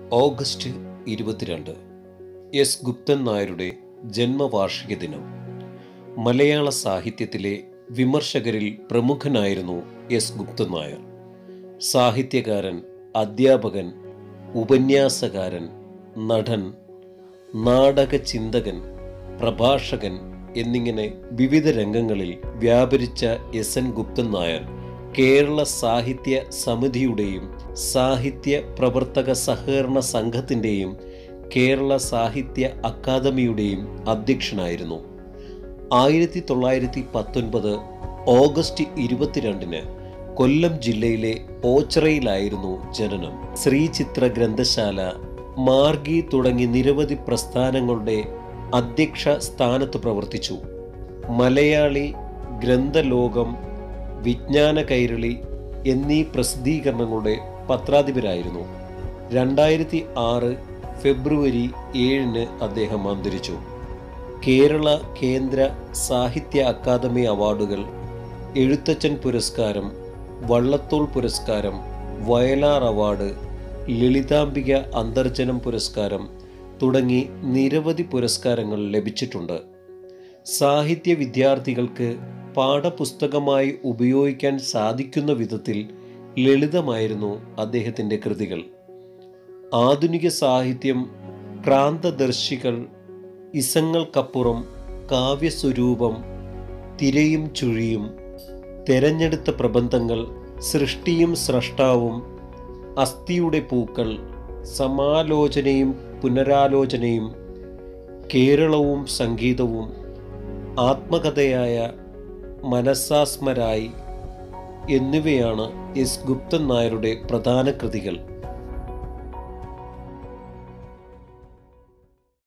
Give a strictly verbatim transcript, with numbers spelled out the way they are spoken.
August ഇരുപത്തിരണ്ട് S Guptan നായരുടെ ജന്മവാർഷിക ദിനം. മലയാള സാഹിത്യത്തിലെ വിമർശകരിൽ പ്രമുഖനായിരുന്നു എസ് ഗുപ്തൻ നായർ. സാഹിത്യകാരൻ, അധ്യാപകൻ, ഉപന്യാസകാരൻ, നടൻ, നാടക ചിന്തകൻ, പ്രഭാഷകൻ എന്നിങ്ങനെ വിവിധ രംഗങ്ങളിൽ വ്യാപരിച്ച എസ് എൻ ഗുപ്തൻ നായർ കേരള സാഹിത്യ സമിതിയുടെയും സാഹിത്യ പ്രവർത്തക സഹകരണ സംഘത്തിൻ്റെയും കേരള സാഹിത്യ അക്കാദമിയുടെയും അധ്യക്ഷനായിരുന്നു. ആയിരത്തി തൊള്ളായിരത്തി പത്തൊൻപത് ഓഗസ്റ്റ് ഇരുപത്തിരണ്ടിന് കൊല്ലം ജില്ലയിലെ ഓച്ചിറയിലായിരുന്നു ജനനം. ശ്രീചിത്ര ഗ്രന്ഥശാല, മാർഗി തുടങ്ങി നിരവധി പ്രസ്ഥാനങ്ങളുടെ അധ്യക്ഷ സ്ഥാനത്ത് പ്രവർത്തിച്ചു. മലയാളി, ഗ്രന്ഥലോകം, വിജ്ഞാന കൈരളി എന്നീ പ്രസിദ്ധീകരണങ്ങളുടെ പത്രാധിപരായിരുന്നു. രണ്ടായിരത്തി ആറ് ഫെബ്രുവരി ഏഴിന് അദ്ദേഹം അന്തരിച്ചു. കേരള കേന്ദ്ര സാഹിത്യ അക്കാദമി അവാർഡുകൾ, എഴുത്തച്ഛൻ പുരസ്കാരം, വള്ളത്തോൾ പുരസ്കാരം, വയലാർ അവാർഡ്, ലളിതാംബിക അന്തർജനം പുരസ്കാരം തുടങ്ങി നിരവധി പുരസ്കാരങ്ങൾ ലഭിച്ചിട്ടുണ്ട്. സാഹിത്യ വിദ്യാർത്ഥികൾക്ക് പാഠപുസ്തകമായി ഉപയോഗിക്കാൻ സാധിക്കുന്ന വിധത്തിൽ ലളിതമായിരുന്നു അദ്ദേഹത്തിൻ്റെ കൃതികൾ. ആധുനിക സാഹിത്യം, ക്രാന്തദർശികൾ, ഇസങ്ങൾക്കപ്പുറം, കാവ്യസ്വരൂപം, തിരയും ചുഴിയും, തെരഞ്ഞെടുത്ത പ്രബന്ധങ്ങൾ, സൃഷ്ടിയും സ്രഷ്ടാവും, അസ്ഥിയുടെ പൂക്കൾ, സമാലോചനയും പുനരാലോചനയും, കേരളവും സംഗീതവും, ആത്മകഥയായ മനസാസ്മരായി എന്നിവയാണ് എസ് ഗുപ്തൻ നായരുടെ പ്രധാന കൃതികൾ.